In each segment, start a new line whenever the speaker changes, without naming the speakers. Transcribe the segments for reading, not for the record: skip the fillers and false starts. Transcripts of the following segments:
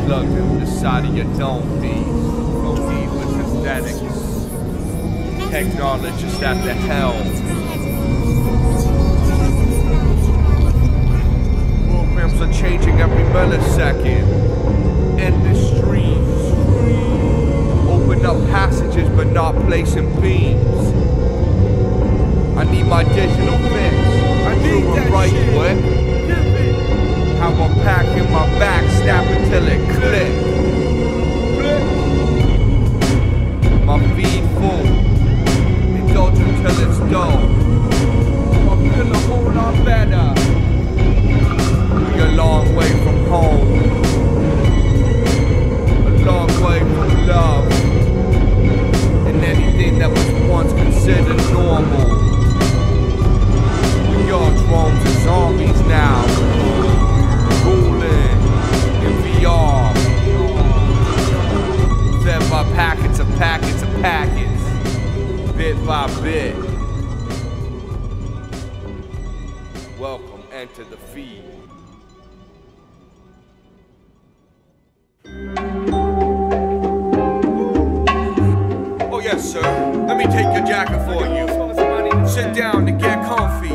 slugged into the side of your dome piece. No needless aesthetics. Technology just at the helm. Programs are changing every millisecond. Endless streams. Open up passages but not placing beams. I need my digital fix. I need that right shit. Quick. How I'm packing my back, snap until it click. My feet full, indulge until it's dull. I feel a whole lot better. We a long way from home, a long way from love, and anything that was once considered normal. We are drones and zombies now. VR, fed by packets of packets of packets, bit by bit. Welcome, enter the feed. Oh yes, sir. Let me take your jacket for you. Sit down and get comfy.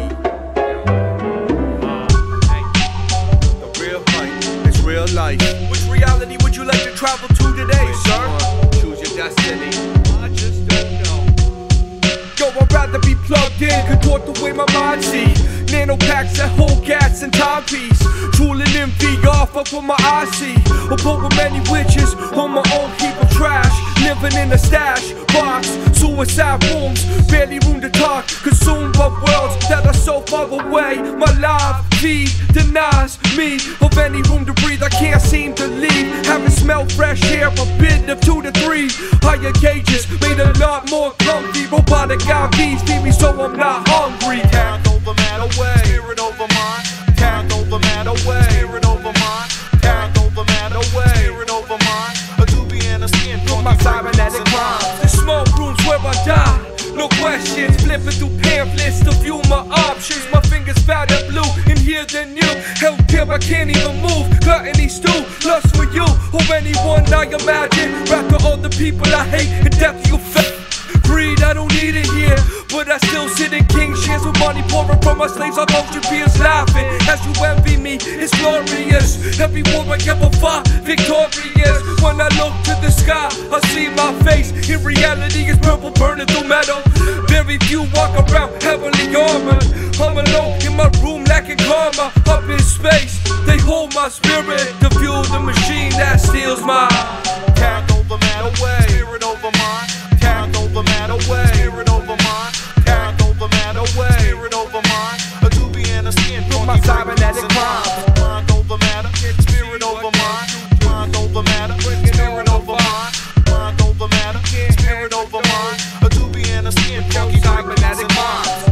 Real life. Which reality would you like to travel to today, sir? Choose your destiny. I just don't know. Yo, I'd rather be plugged in, contort the way my mind see. Nano packs that hold gas and timepiece. Drooling in VR, fuck what my eyes see. A boat with many witches on my own heap of trash. Living in a stash box, suicide rooms, barely room to talk. Consumed by worlds that are so far away. My live feed denies me of any room to breathe. I can't seem to leave. Haven't smelled fresh air, a bit of 2 to 3. Higher gauges made a lot more comfy. Robotic IVs feed me so I'm not hungry. Tag over matter away, spirit over mind. Tag over matter away, spirit over mind. Tag over matter away, spirit over mind. A doobie and a skin from my cybernetic crimes. The small rooms where I die. No questions, flipping through pamphlets to view my options. My fingers fat and blue, in here than you. Healthcare, I can't even move. Gluttony stew, lust for you or anyone I imagine. Wrath to all the people I hate and death you fat. Greed, I don't need it here, but I still sit in king chairs with money pouring from my slaves. I watch your peers laughing as you envy me. It's glorious. Every war I ever fought, victorious. When I look to the sky, I see my face. In reality, it's purple burning through metal. Very few walk around heavily armored. I'm alone in my room, lacking karma. Up in space, they hold my spirit to fuel the machine that steals my tag over matter away, spirit over mine. Tag over matter away, spirit over mine. Tag over matter away, spirit over mine. A doobie and a skin from my cybernetic crimes. Mind over matter, spirit over mine. Mind over matter, spirit over mine. Mind over matter, spirit over mine. A doobie and a skin from my cybernetic crimes.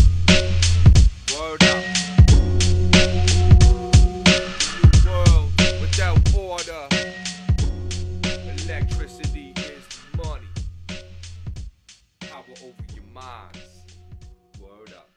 Word up. World without order. Electricity is money. Power over your minds. Word up.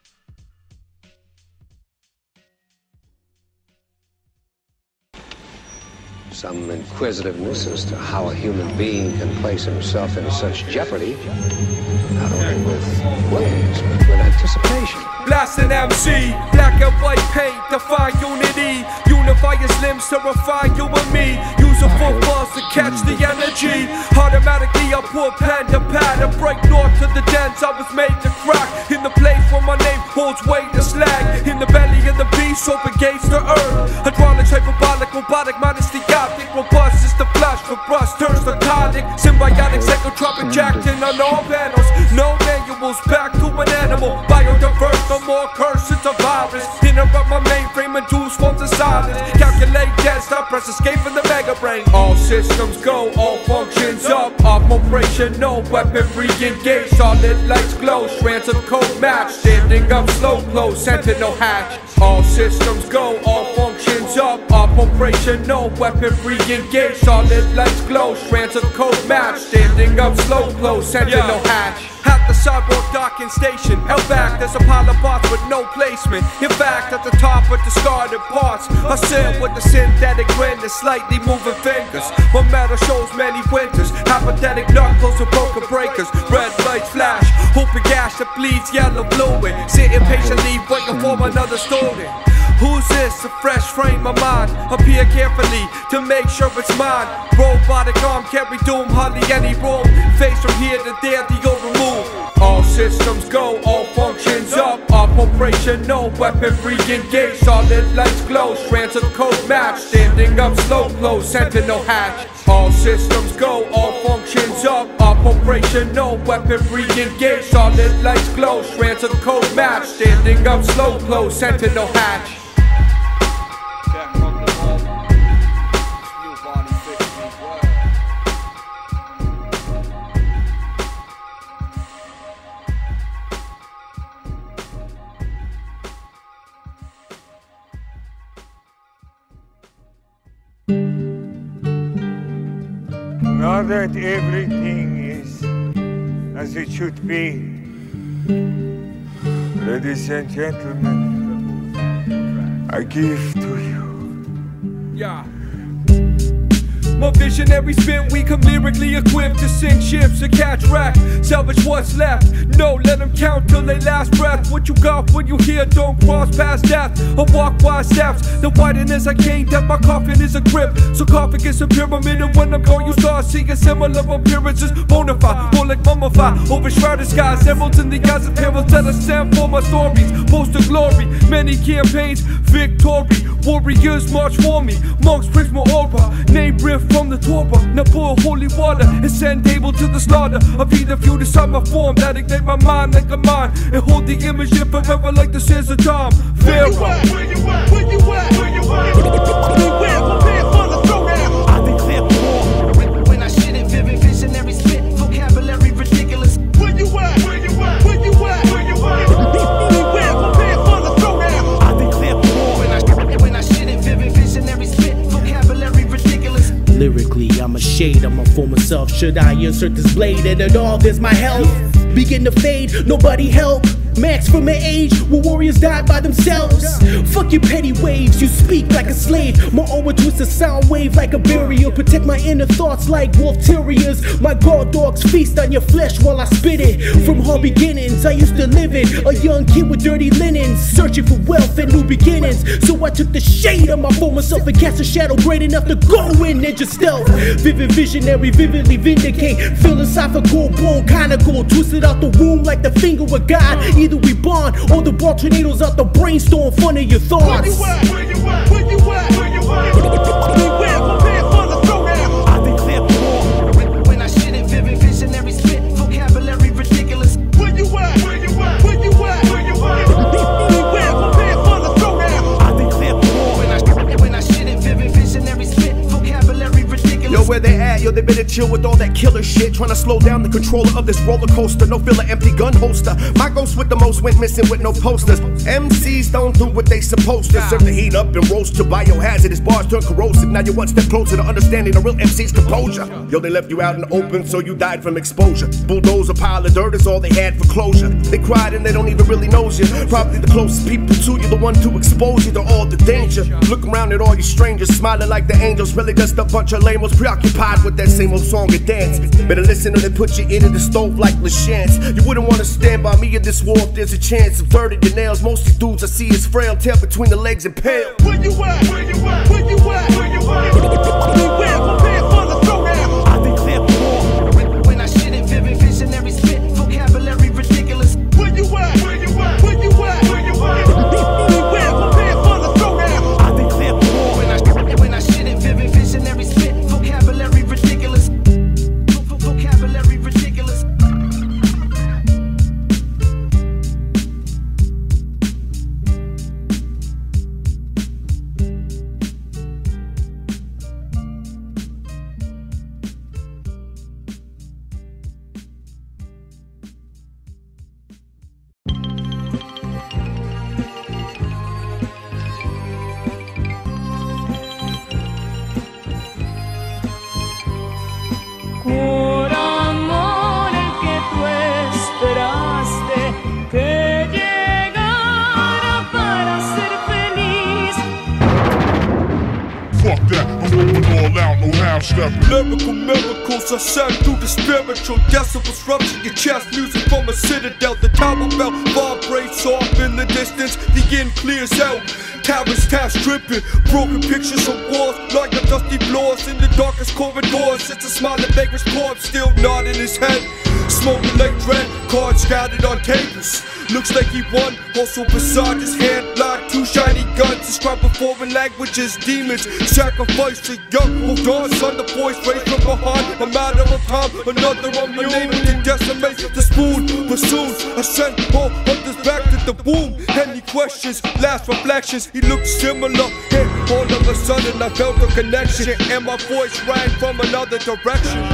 Some inquisitiveness as to how a human being can place himself in such jeopardy, not only with words, but with anticipation.
Blasting MC, black and white paint, define unity. Unify your limbs to refine you and me. Use a full force to catch the energy. Automatically I put pen to pad and break north to the dents I was made to crack. In the place where my name holds weight to slag. In the belly of the beast, open gates to earth. Hydraulics, hyperbolic, robotic, minus the optic. Robust is the flash for rust, turns narcotic. Symbiotic, psychotropic, jacked in on all panels. No manuals, back to an animal. Biodiverse, no more curse, it's a virus. Interrupt my mainframe, induce forms of silence. Calculate dead, stop, press escape from the mega brain. All systems go, all functions up. Operation, no weaponry engaged. Solid lights glow, strands of code match. Standing up slow, close, sentinel hatch. All systems go, all functions up. Operation, no weaponry engaged. Solid lights glow, strands of code match. Standing up slow, close, sentinel hatch. At the sidewalk docking station, held back, there's a pile of bots with no placement. In fact, at the top of discarded parts, I sit with a synthetic grin and slightly moving fingers. My metal shows many winters, apathetic knuckles and broken breakers. Red lights flash, hoping gas that bleeds yellow fluid. Sitting patiently waiting for another story. Who's this? A fresh frame of mind. Appear carefully to make sure it's mine. Robotic arm carry doom, hardly any room. Face from here to there, the old remove. All systems go, all functions up. Operation, no weaponry engaged. Solid lights glow, strands of code match. Standing up, slow glow, sentinel hatch. All systems go, all functions up. Operation, no weaponry engaged. Solid lights glow, strands of code match. Standing up, slow glow, sentinel hatch.
Now that everything is as it should be, ladies and gentlemen, I give to you.
Yeah. My visionary spin, we come lyrically equipped to sink ships and catch wreck. Salvage what's left, no, let them count till they last breath. What you got when you hear, don't cross past death. Or walk wide steps, the wideness I gained that my coffin is a grip. Sarcophagus and pyramid, and when I'm gone you start seeing similar appearances. Bonafide, more like mummified, overshrouded skies. Emeralds in the eyes of perils that I stand for my stories. Post of glory, many campaigns, victory. Warriors march for me, monks preach my aura. Name riff from the Torah, now pour holy water and send Abel to the slaughter. I be the few decide my form that ignite my mind like a mine and hold the image in forever like the sands of time. Pharaoh.
Where you at? Where you at? Where you at? Beware, prepare for the throwdown. I declare war when I shit it, vivid visionary spit, vocabulary ridiculous. Where you at? Where you at? Where you at? Where you at? Beware, prepare for the throwdown. I declare war when I shit it, vivid visionary spit, vocabulary ridiculous.
Lyrically, I'm a shade of my former self. Should I insert this blade and at all there's my health? Begin to fade, nobody help. Max from an age where warriors died by themselves. Fuck your petty waves, you speak like a slave. My aura twists a sound wave like a barrier. Protect my inner thoughts like wolf terriers. My guard dogs feast on your flesh while I spit it. From hard beginnings, I used to live it. A young kid with dirty linens, searching for wealth and new beginnings. So I took the shade of my former self and cast a shadow great enough to go in ninja stealth. Vivid visionary, vividly vindicate. Philosophical, bone conical, twisted out the womb like the finger of God. Either we bond or the ball tornadoes out the brainstorm fun of your thoughts.
Where you at? Where you at? Where you at? Where you at? Beware, prepare for the throwdown. I declare war when I shit it, vivid visionary spit, vocabulary ridiculous. Where you at? Where you at? Where you at? Where you at? Beware, prepare for the throwdown. I declare war when I shit it, vivid visionary spit, vocabulary ridiculous.
Yo, where they at? Yo, they better chill with all that killer shit. Trying to slow down the controller of this roller coaster. No filler, empty gun holster. My ghost with the most went missing with no posters. MCs don't do what they supposed to. Serve the heat up and roast your biohazardous bars turn corrosive. Now you're one step closer to understanding the real MC's composure. Yo, they left you out in the open, so you died from exposure. Bulldoze a pile of dirt is all they had for closure. They cried and they don't even really know you. Probably the closest people to you, the one to expose you to all the danger. Look around at all you strangers, smiling like the angels. Really just a bunch of lamos preoccupied with that same old song and dance. Better listen or they put you into the stove like LaChance. You wouldn't want to stand by me in this war if there's a chance. Subverted your nails, most of the dudes I see is frail, tail between the legs and pale.
Where you at? Where you at? Where you at? Where you at? Beware, prepare for the throwdown. I declare war when I shit it, vivid visionary spit, vocabulary ridiculous. Where you at? Where you at? Where you at? Where you at? Beware, prepare for the throwdown. I declare war when I shit it, vivid visionary spit, vocabulary ridiculous. Vocabulary ridiculous.
Lyrical miracles are sent through the spiritual. Decibels rupture your chest, music from a citadel. The tower bell vibrates off in the distance. The end clears out. Towers task tripping, broken pictures on walls like the dusty floors in the darkest corridors. It's a smiling beggar's corpse still nodding his head. Smoking like dread, cards scattered on tables. Looks like he won, also beside his hand like two shiny guns. Describing foreign languages, demons sacrifice to young. Hold on, son, the voice raised from behind. A matter of time, another unbelievable to decimate the spoon. But soon, I sent all others back to the womb. Any questions, last reflections, he looked similar. And all of a sudden I felt a connection, and my voice rang from another direction.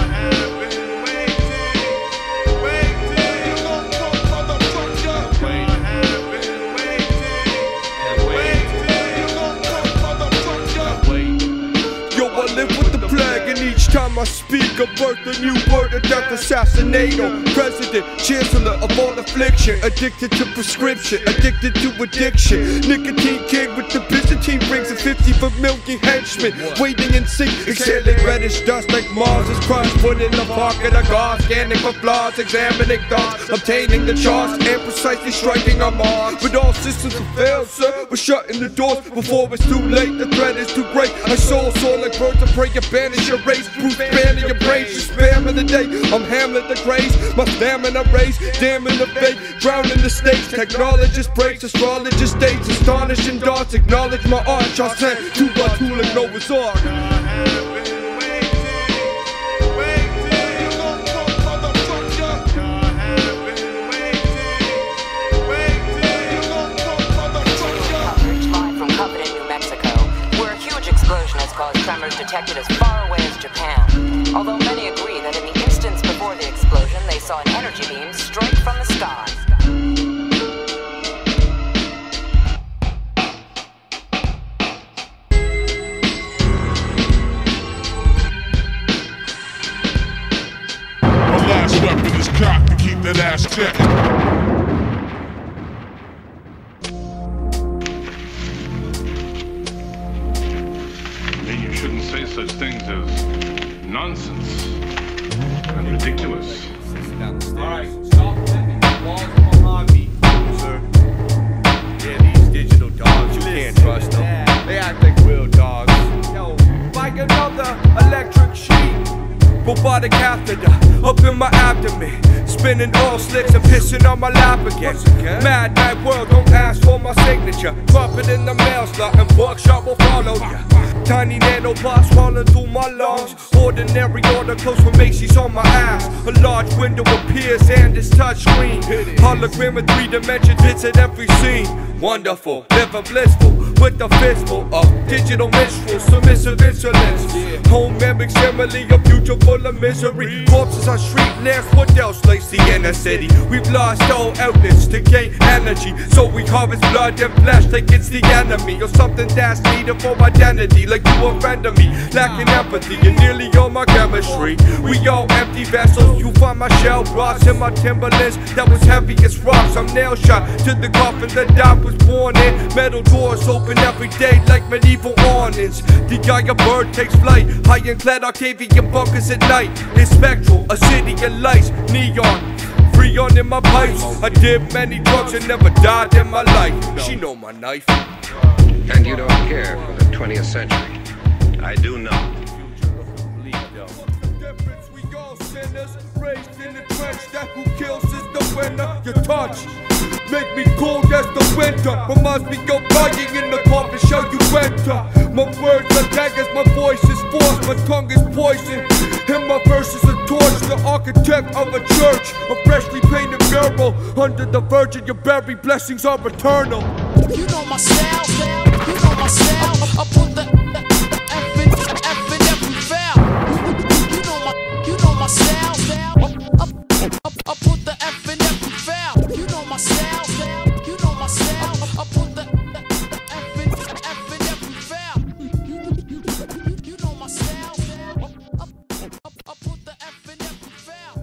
Time I speak, I birth a new word of death assassinator. President, chancellor of all affliction. Addicted to prescription, addicted to addiction. Nicotine king with the Byzantine rings and 50 million henchmen. Waiting in sync, exhaling reddish dust like Mars is crushed. Put in the pocket of God, scanning for flaws, examining thoughts, obtaining the charts, and precisely striking our Mars. But all systems have failed, sir. We're shutting the doors before it's too late. The threat is too great. Our souls soar like birds of prey, banish your race. Bruce Banner, your brains, you spam of the day. I'm Hamlet the Grace, my stamina raised. Damning the fate, drowning the stakes. Technologist breaks, astrologist states. Astonishing darts, acknowledge my art. Y'all sent 2x2 like Noah's Ark.
Tremors detected as far away as Japan, although many agree that in the instance before the explosion they saw an energy beam strike from the sky.
My last weapon is cocked to keep that ass checked.
Such things as nonsense and ridiculous.
Alright, stop flipping the walls behind me, sir. Yeah, these digital dogs, you can't trust them. They act like real dogs. Yo, like another electric sheep. Robotik Cathatah up in my abdomen, spinning all slicks and pissing on my lap again. Mad night world, don't ask for my signature. Drop it in the mail slot and buckshot will follow ya. Tiny nanobots crawling through my lungs. Ordinary order close from Macy's on my ass. A large window appears and it's touchscreen. Hologram in 3 dimensions, hits at every scene. Wonderful, living blissful, with a fistful of digital minstrels, submissive insolence. Home mimics simile, a future full of misery. Corpses on street lamps, what else lays the inner city? We've lost all outlets to gain energy, so we harvest blood and flesh like it's the enemy, or something that's needed for identity. Like you a friend of me, lacking empathy and nearly all my chemistry. We all empty vessels, you find my shell rocks in my Timberlands that was heavy as rocks. I'm nail shot to the coffin that I was born in. Metal doors open every day like medieval awnings. The Gaia bird takes flight, high and clad Octavian bunkers at night. It's spectral, a city of lights, neon. Freon in my pipes. I did many drugs and never died in my life. She know my knife.
And you don't care for the 20th century. I do not.
We all sinners, raised in the trench. That who kills is the winner. Your touch make me cold as the winter. Reminds me of lying in the coffin, show you enter. My words are daggers, my voice is force, my tongue is poison, and my verse is a torch. The architect of a church, a freshly painted mural. Under the Virgin, your buried blessings are eternal.
You know my style, you know my style. I put the F in every foul. You know my style. I put the F in every foul. You know my style, you know my style. I put the F in every foul. You know my style. I put the F in every foul.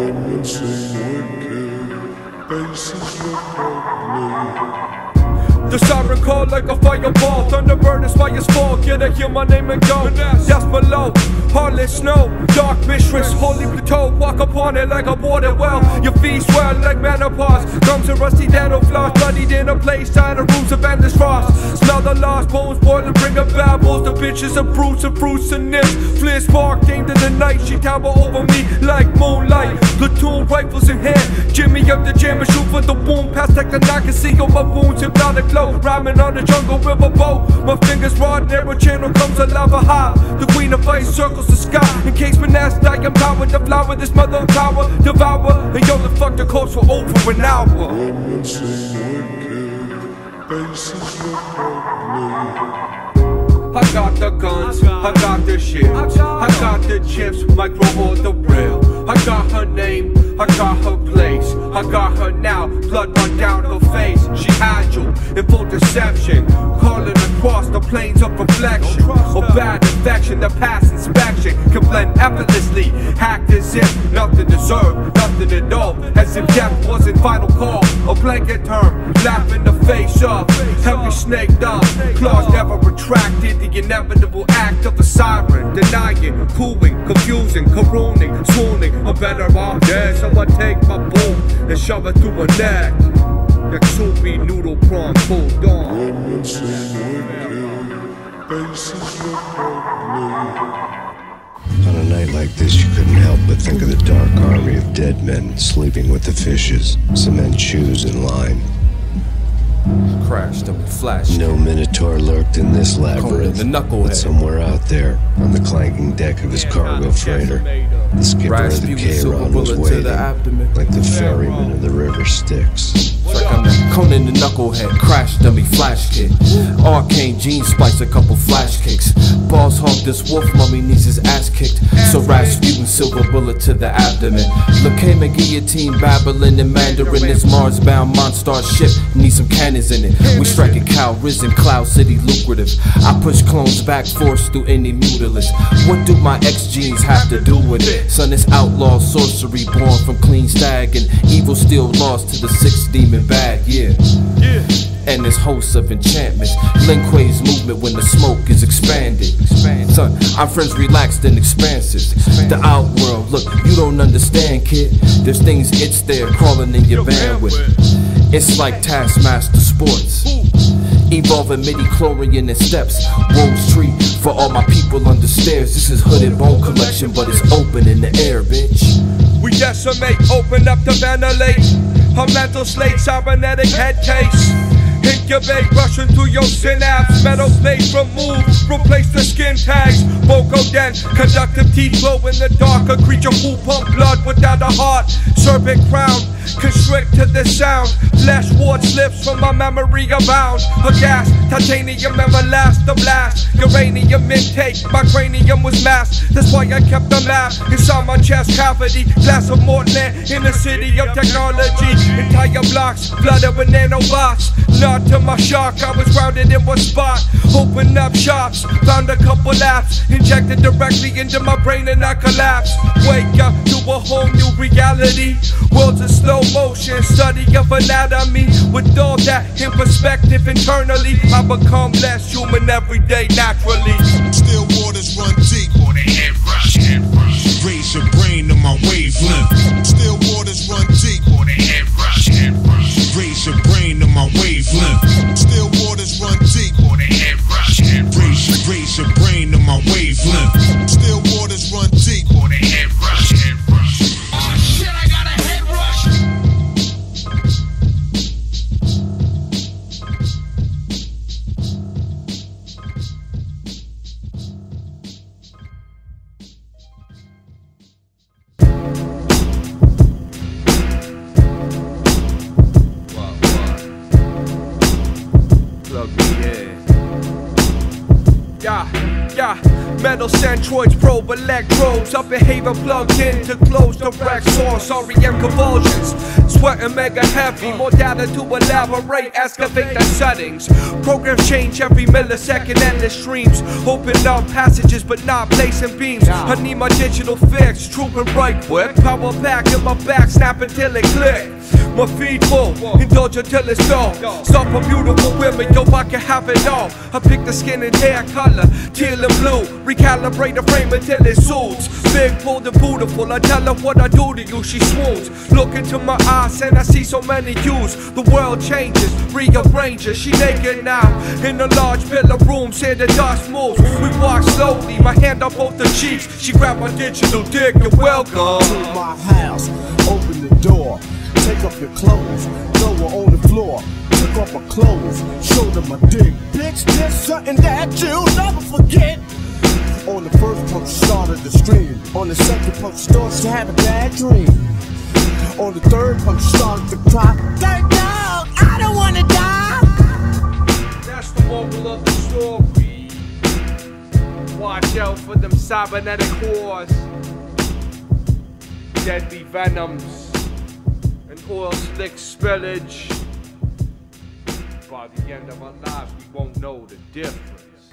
Women sing wicked, faces look ugly.
The siren call like a fireball. Thunderbird is fire's fall. Get a hear my name and go. That's below. Heartless snow. Dark mistress. Holy plateau. Walk upon it like a water well. Your feet swell like menopause. Comes a rusty dental floss. Bloodied in a place. Tired of roots of endless frost. Smell the lost bones boiling. Bring up babbles. The bitches of brutes and fruits and nips. Flint spark came to the night. She tower over me like moonlight. Platoon rifles in hand. Jimmy up the jam and shoot for the womb. Past tech and I can see all my wounds. Hypnotic flow. Rhyming on the jungle river boat. My fingers rod. Narrow channel comes a lava high. The queen of ice circles the sky. In case Mantis I empowered the flower. This mother of power. Devour. And yo, the fuck the corpse for over an hour. I got the guns, I got the shit, I got the chips, micro or the real. I got her name, I got her place, I got her now, blood run down her face. She had you in full deception, calling across the plains of reflection. Or bad infection, the past inspection can blend effortlessly, hacked as if nothing deserved, nothing at all. As if death wasn't final call, a blanket term, laugh in the face of heavy snaked up, claws never retracted. The inevitable act of a siren, denying, cooing, confusing, corroning, swooning. I'm better off dead. Someone take my boom and shove it through her neck. That soupy noodle prawn pulled on.
On a night like this, you couldn't help but think of the dark army of dead men sleeping with the fishes, cement shoes in line.
Crashed and flashed.
No minotaur lurked in this labyrinth, but somewhere out there, on the clanking deck of his cargo freighter, the skipper of the K-Ron was waiting, like the ferryman of the river Styx.
Like I'm that Conan the Knucklehead, crash dummy flash kit. Arcane jeans splice a couple flash kicks. Boss hog this wolf mummy needs his ass kicked. So Rasputin silver bullet to the abdomen. Leukemia guillotine babbling in Mandarin. This Mars bound monster ship needs some cannons in it. We strike at Cal Risen, Cloud City lucrative. I push clones back force through any mutilus. What do my X genes have to do with it? Son, it's outlaw sorcery born from clean stag, and evil still lost to the sixth demon bag, yeah. And this host of enchantments, Lin Kuei's movement when the smoke is expanded. Son, I'm friends relaxed and expansive. The outworld, look, you don't understand, kid. There's things it's there crawling in your bandwidth. It's like Taskmaster Sports, evolving midi-chlorian in steps. Rose tree for all my people under stairs. This is hooded bone collection, but it's open in the air, bitch.
We decimate, open up to ventilate. Her mental slate, cybernetic head case. Incubate, rushing through your synapse. Metal plates remove, replace the skin tags. Boko den, conductive teeth glow in the dark. A creature who pump blood without a heart. Serpent crown, constrict to the sound. Flesh ward slips from my memory abound. A gas, titanium everlast, the blast. Uranium intake, my cranium was masked. That's why I kept the map inside my chest cavity. Glass of Mortland in the city of technology. Entire blocks, flooded with nanobots. Not to my shock, I was grounded in one spot. Opened up shops, found a couple apps. Injected directly into my brain and I collapsed. Wake up to a whole new reality. Worlds in slow motion, study of anatomy. With all that in perspective internally, I become less human every day naturally.
Still waters run deep. For the HeadRush. Raise your brain to my wavelength. Still waters run deep. For the HeadRush. Raise your brain to my wavelength. Still waters run deep. For the HeadRush. Raise your brain to my wavelength. Still waters run deep. For the HeadRush. Oh shit, I got a HeadRush.
Metal centroids, probe electrodes. Up behavior plugged in to close direct source. REM convulsions, sweating mega heavy. More data to elaborate, excavate the settings. Programs change every millisecond, endless streams. Open up passages but not placing beams. I need my digital fix, trooping right quick. Power back in my back, snapping till it click. My feet full, indulge until it's dull. Stop for beautiful women, yo, I can have it all. I pick the skin and hair color, teal and blue. Recalibrate the frame until it suits. Big, bold and beautiful, I tell her what I do to you, she swoons. Look into my eyes and I see so many hues. The world changes, rearranges. She naked now, in a large pillar room, said the dust moves. We walk slowly, my hand on both the cheeks. She grabbed my digital dick and welcome
to my house, open the door. Take off your clothes, throw her on the floor. Took off my clothes, showed her my dick. Bitch, there's something that you'll never forget. On the first pump, she started to stream. On the second pump, she started to have a bad dream. On the third pump, she started to cry. Dirt dog, I don't wanna die.
That's the moral of the story. Watch out for them cybernetic whores. Deadly venoms. Oil slick spillage. By the end of our lives, we won't know the difference.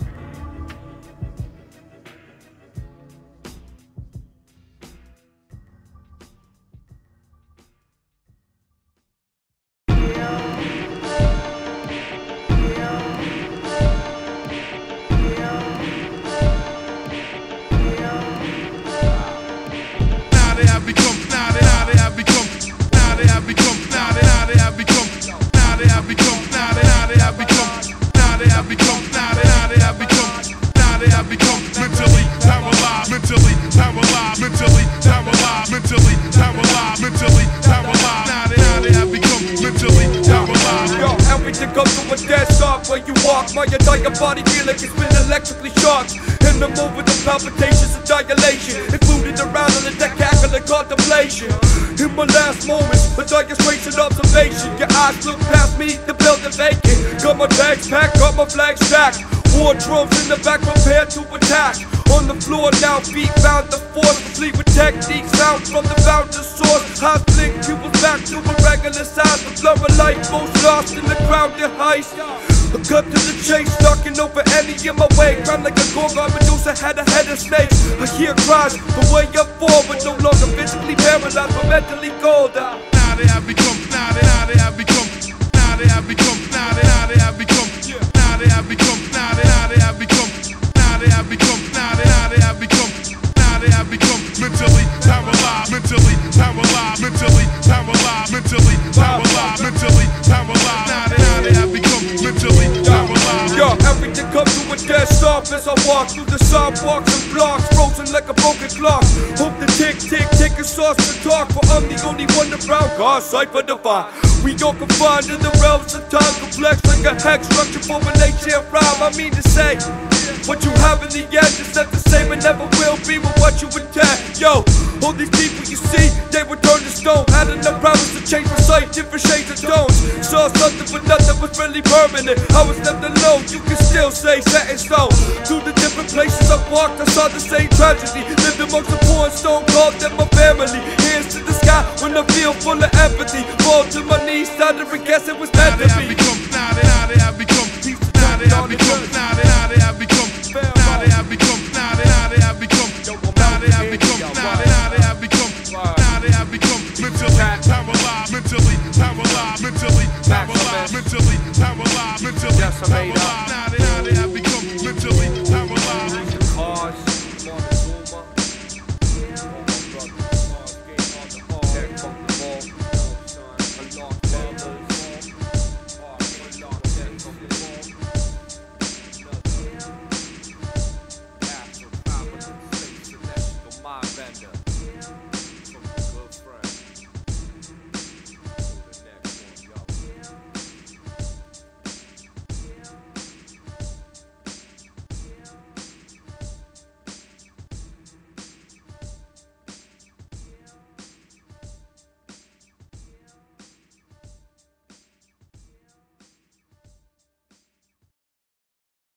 My entire body feel like it's been electrically shocked. In the moment of palpitations and dilation, including around on the decacular contemplation. In my last moments, a demonstration observation. Your eyes look past me, the building vacant. Got my bags packed, got my flag stacked. War drums in the back prepared to attack. On the floor now, feet found the force, complete with techniques found from the founder source. Eyes blink, pupils back to a regular size. The blur of light, most lost in the crowded heist. A cut to the chase, knocking over any in my way. Grind like a gorgon, Medusa had a head of snakes. I hear cries from way up forward, no longer physically paralyzed, but mentally cold.
Now they have become, now they have become, now they have become, now they have become, now they have become, now they have become, now they have become, now they have become, now they have become mentally paralyzed, mentally paralyzed, mentally paralyzed, mentally paralyzed, mentally paralyzed. Now they have become mentally paralyzed.
Yo, everything comes to a dead stop as I walk through the sidewalks and blocks, frozen like a broken clock. Hope the tick tick tick is sauce to talk, for I'm the only one around. God cipher divine. We all confined in the realms of time, complex like a hex structure for relation rhyme. I mean to say, what you have in the end is not the same and never will be with what you intend. Yo, all these people you see, they were turned to stone. Had enough problems to change my sight, different shades of tones. Saw something but nothing was really permanent. I was left alone, you can still say set in stone. Through the different places I walked, I saw the same tragedy. Lived amongst the poor and stone cold than my family. Hands to the sky when I feel full of empathy. Fall to my knees, started to guess it was meant to be.
Now they have become, now they have become, now they have become, now they have become, now they have become, now they have become, now they have become, now they have become mentally paralyzed, mentally paralyzed, mentally paralyzed, mentally paralyzed, mentally paralyzed.